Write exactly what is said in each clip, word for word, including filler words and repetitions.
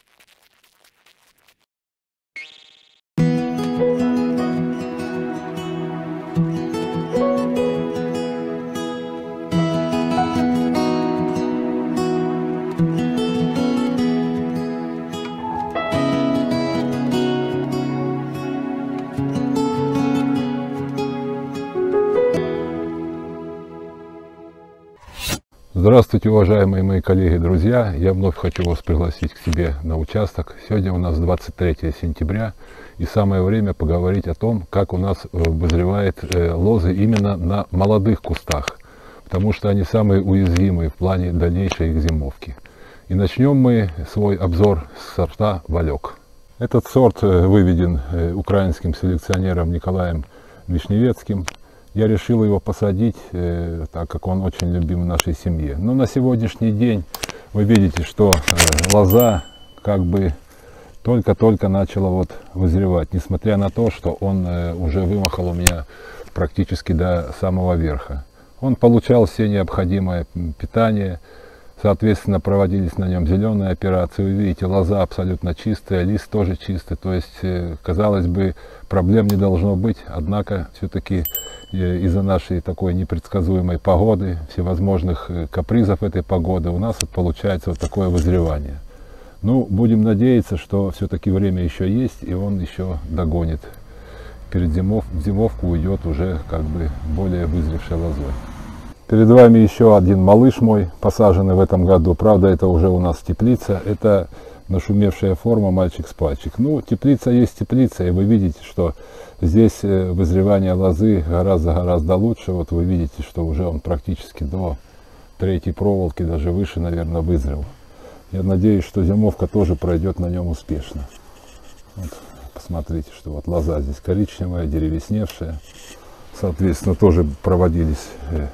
Здравствуйте, уважаемые мои коллеги, друзья! Я вновь хочу вас пригласить к себе на участок. Сегодня у нас двадцать третье сентября, и самое время поговорить о том, как у нас вызревают лозы именно на молодых кустах, потому что они самые уязвимые в плане дальнейшей их зимовки. И начнем мы свой обзор с сорта Валек. Этот сорт выведен украинским селекционером Николаем Вишневецким. Я решил его посадить, э, так как он очень любим в нашей семье. Но на сегодняшний день вы видите, что э, лоза как бы только-только начала вот вызревать, несмотря на то, что он э, уже вымахал у меня практически до самого верха. Он получал все необходимое питание, соответственно, проводились на нем зеленые операции. Вы видите, лоза абсолютно чистая, лист тоже чистый, то есть, э, казалось бы, проблем не должно быть, однако все-таки из-за нашей такой непредсказуемой погоды, всевозможных капризов этой погоды, у нас вот получается вот такое вызревание. Ну, будем надеяться, что все-таки время еще есть, и он еще догонит. Перед зимов, зимовку уйдет уже как бы более вызревшей лозой. Перед вами еще один малыш мой, посаженный в этом году. Правда, это уже у нас теплица. Это нашумевшая форма мальчик с пальчик. Ну, теплица есть теплица, и вы видите, что здесь вызревание лозы гораздо-гораздо лучше. Вот вы видите, что уже он практически до третьей проволоки, даже выше, наверное, вызрел. Я надеюсь, что зимовка тоже пройдет на нем успешно. Вот, посмотрите, что вот лоза здесь коричневая, деревесневшая. Соответственно, тоже проводились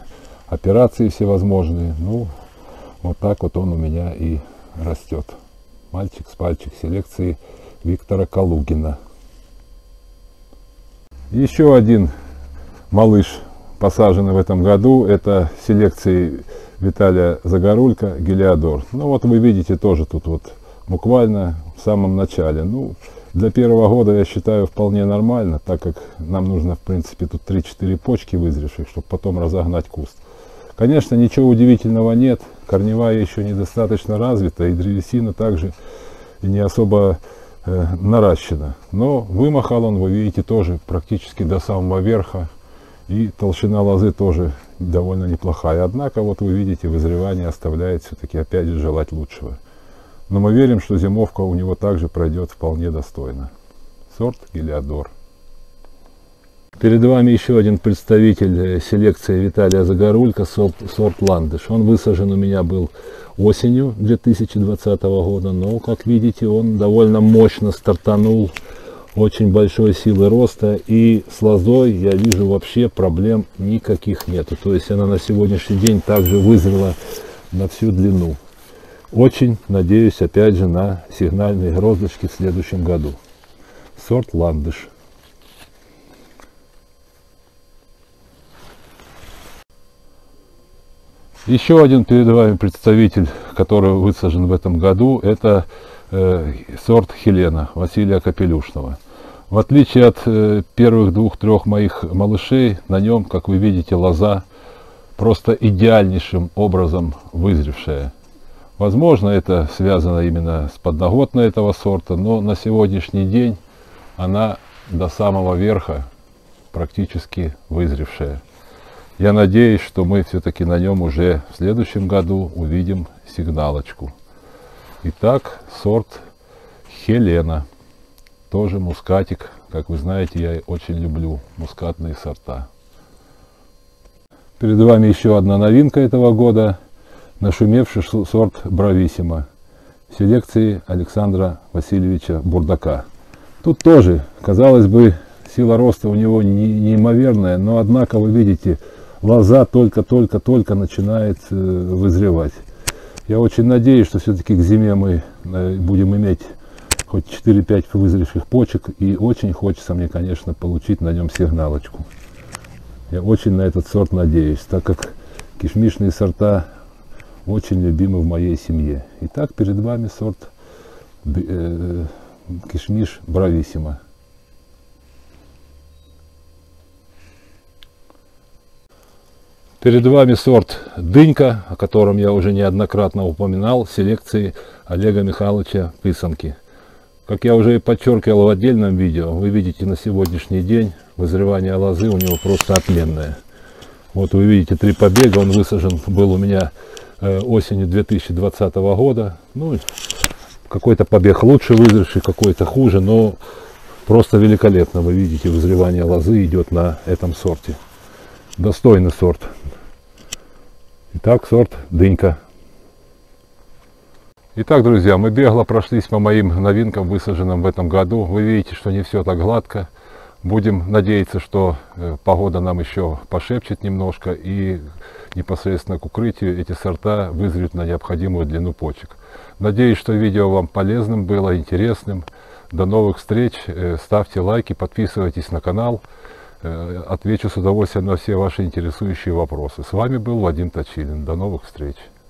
операции всевозможные. Ну, вот так вот он у меня и растет. Мальчик с пальчик селекции Виктора Калугина. Еще один малыш, посаженный в этом году, это селекции Виталия Загорулька, Гелиодор. Ну вот вы видите тоже тут вот буквально в самом начале. Ну, для первого года я считаю вполне нормально, так как нам нужно в принципе тут три-четыре почки вызревших, чтобы потом разогнать куст. Конечно, ничего удивительного нет, корневая еще недостаточно развита, и древесина также не особо э, наращена. Но вымахал он, вы видите, тоже практически до самого верха, и толщина лозы тоже довольно неплохая. Однако, вот вы видите, вызревание оставляет все-таки опять же желать лучшего. Но мы верим, что зимовка у него также пройдет вполне достойно. Сорт Гелиодор. Перед вами еще один представитель селекции Виталия Загорулька, сорт, сорт Ландыш. Он высажен у меня был осенью две тысячи двадцатого года, но, как видите, он довольно мощно стартанул, очень большой силы роста, и с лозой я вижу вообще проблем никаких нету. То есть она на сегодняшний день также вызрела на всю длину. Очень надеюсь, опять же, на сигнальные гроздочки в следующем году. Сорт Ландыш. Еще один перед вами представитель, который высажен в этом году, это э, сорт Хелена Василия Капелюшного. В отличие от э, первых двух-трех моих малышей, на нем, как вы видите, лоза просто идеальнейшим образом вызревшая. Возможно, это связано именно с подноготной этого сорта, но на сегодняшний день она до самого верха практически вызревшая. Я надеюсь, что мы все-таки на нем уже в следующем году увидим сигналочку. Итак, сорт Хелена. Тоже мускатик. Как вы знаете, я очень люблю мускатные сорта. Перед вами еще одна новинка этого года. Нашумевший сорт Брависсимо. Селекции Александра Васильевича Бурдака. Тут тоже, казалось бы, сила роста у него неимоверная, но однако вы видите, лоза только-только-только начинает э, вызревать. Я очень надеюсь, что все-таки к зиме мы э, будем иметь хоть четыре-пять вызревших почек, и очень хочется мне, конечно, получить на нем сигналочку. Я очень на этот сорт надеюсь, так как кишмишные сорта очень любимы в моей семье. Итак, перед вами сорт э, кишмиш брависсимо. Перед вами сорт дынька, о котором я уже неоднократно упоминал, селекции Олега Михайловича Писанки. Как я уже и подчеркивал в отдельном видео, вы видите на сегодняшний день вызревание лозы у него просто отменное. Вот вы видите три побега, он высажен был у меня осенью две тысячи двадцатого года. Ну, какой-то побег лучше вызревший, какой-то хуже, но просто великолепно. Вы видите, вызревание лозы идет на этом сорте. Достойный сорт. Итак, сорт дынька. Итак, друзья, мы бегло прошлись по моим новинкам, высаженным в этом году. Вы видите, что не все так гладко. Будем надеяться, что погода нам еще пошепчет немножко, и непосредственно к укрытию эти сорта вызреют на необходимую длину почек. Надеюсь, что видео вам полезным было, интересным. До новых встреч. Ставьте лайки, подписывайтесь на канал. Отвечу с удовольствием на все ваши интересующие вопросы. С вами был Вадим Точилин. До новых встреч.